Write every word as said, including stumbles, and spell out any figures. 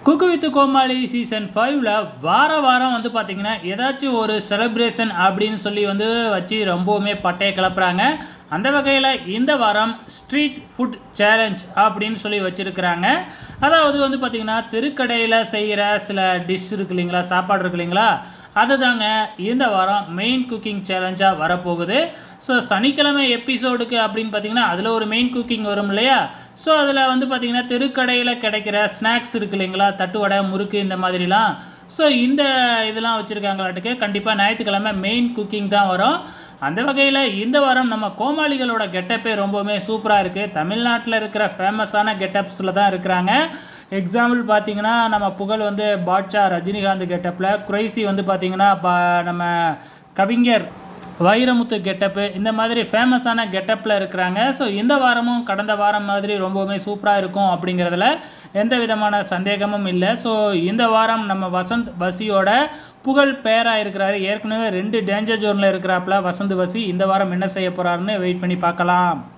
Cook with Comali season ஃபைவ்ல வார வாரம் வந்து பார்த்திங்கன்னா ஏதாச்சும் ஒரு செலிப்ரேஷன் அப்படின்னு சொல்லி வந்து வச்சு ரொம்பவுமே பட்டையை கிளப்புறாங்க. அந்த வகையில் இந்த வாரம் ஸ்ட்ரீட் ஃபுட் சேலஞ்ச் அப்படின்னு சொல்லி வச்சுருக்கிறாங்க. அதாவது வந்து பார்த்திங்கன்னா தெருக்கடையில் செய்கிற சில டிஷ் இருக்கு இல்லைங்களா, சாப்பாடு இருக்கு இல்லைங்களா, அதுதாங்க இந்த வாரம் மெயின் குக்கிங் சேலஞ்சாக வரப்போகுது. ஸோ சனிக்கிழமை எபிசோடுக்கு அப்படின்னு பார்த்திங்கன்னா அதில் ஒரு மெயின் குக்கிங் வரும் இல்லையா. ஸோ அதில் வந்து பார்த்திங்கன்னா தெருக்கடையில் கிடைக்கிற ஸ்நாக்ஸ் இருக்குது இல்லைங்களா, தட்டுவடை, முறுக்கு, இந்த மாதிரிலாம். ஸோ இந்த இதெல்லாம் வச்சுருக்காங்களாட்டுக்கு கண்டிப்பாக ஞாயிற்றுக்கிழமை மெயின் குக்கிங் தான் வரும். அந்த வகையில் இந்த வாரம் நம்ம கோமாளிகளோட கெட்டப்பே ரொம்பவுமே சூப்பராக இருக்குது. தமிழ்நாட்டில் இருக்கிற ஃபேமஸான கெட்டப்ஸில் தான் இருக்கிறாங்க. எக்ஸாம்பிள் பார்த்தீங்கன்னா நம்ம புகழ் வந்து பாட்ஷா ரஜினிகாந்த் கெட்டப்பில், குறைசி வந்து பார்த்திங்கன்னா பா நம்ம கவிஞர் வைரமுத்து கெட்டப்பு, இந்த மாதிரி ஃபேமஸான கெட்டப்பில் இருக்கிறாங்க. ஸோ இந்த வாரமும் கடந்த வாரம் மாதிரி ரொம்பவுமே சூப்பராக இருக்கும் அப்படிங்கிறதுல எந்த விதமான சந்தேகமும் இல்லை. ஸோ இந்த வாரம் நம்ம வசந்த் வசியோட புகழ் பேராக இருக்கிறாரு. ஏற்கனவே ரெண்டு டேஞ்சர் ஜோனில் இருக்கிறாப்புல வசந்த் வசி. இந்த வாரம் என்ன செய்ய போகிறாருன்னு வெயிட் பண்ணி பார்க்கலாம்.